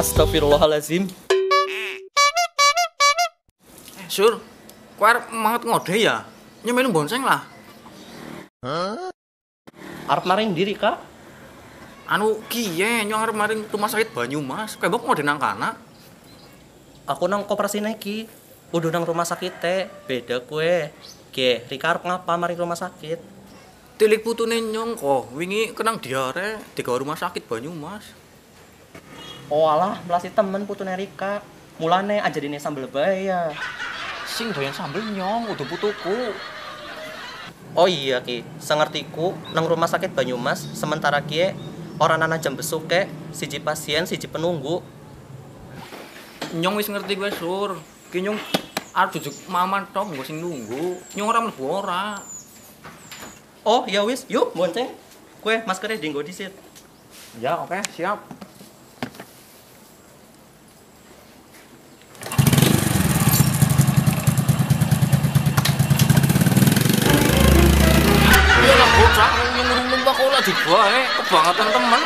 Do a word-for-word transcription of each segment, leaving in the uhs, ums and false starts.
Astagfirullahaladzim. Eh, Sur, kowe arep manget ngode ya? Nyemelu bonceng lah. Arep maring diri, Kak. Anu kiye nyong arep maring rumah sakit Banyumas. Kowe mbok ngode nang kana? Aku nang koperasi iki. Udah nang rumah sakit teh. Beda kue. Ge, Rika arep ngapa maring rumah sakit? Tilik putune nyong kok wingi kenang diare digawe rumah sakit Banyumas. Oh alah, melasi temen putune Rika. Mulane ajarine sambel bae ya. Sing doyan sambel nyong udah putuku. Oh iya Ki, sengertiku nang rumah sakit Banyumas sementara kie orang anak jam besuk ke siji pasien siji penunggu. Nyong wis ngerti gue Sur. Ki nyong arep jujuk maman tok nggo sing nunggu. Nyong ora mlebu ora. Oh ya wis, yuk bonceng. Kue maskernya dinggo disit. Ya oke, siap. Iya lah bocah, yang ngurung numpak kok lagi bae, kebangetan temen.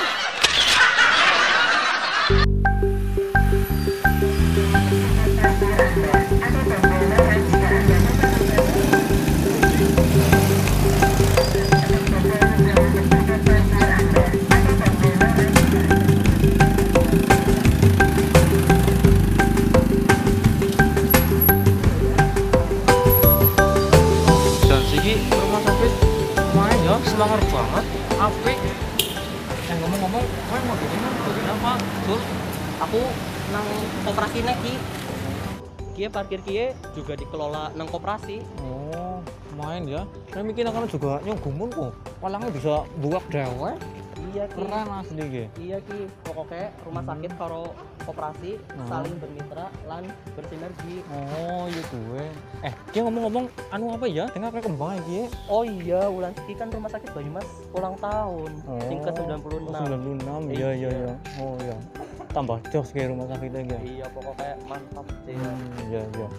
Dan sih rumah sakit lumayan ya, semangat banget, apik. Yang ngomong-ngomong, kowe mau jadi apa? apa? Sur, Aku nang koperasi Ki. Kie parkir kie juga dikelola nang koperasi. Oh, main ya. Saya mikir akan juga nyong gumun kok. Palangnya bisa buak dewe. Iya Ki. Keren asli ge. Iya Ki, pokoknya rumah sakit karo koperasi Hmm. saling bermitra lan bersinergi. Oh, iya gue. Eh, dia ngomong-ngomong anu apa ya? Tengah kayak kembang iki. Oh iya, Wulan Siki kan rumah sakit Banyumas ulang tahun. Oh, Sing ke sembilan puluh enam. sembilan puluh enam. Iya, iya, iya. Oh, iya. Tambah jos kayak rumah sakitnya ge. Iya, pokoknya mantap sih. Hmm, iya, iya.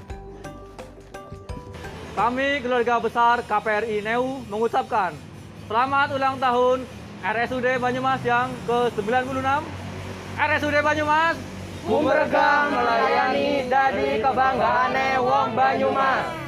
Kami keluarga besar K P R I Neu mengucapkan selamat ulang tahun R S U D Banyumas yang ke sembilan puluh enam. R S U D Banyumas, Kumbergang melayani dadi kebanggaane wong Banyumas.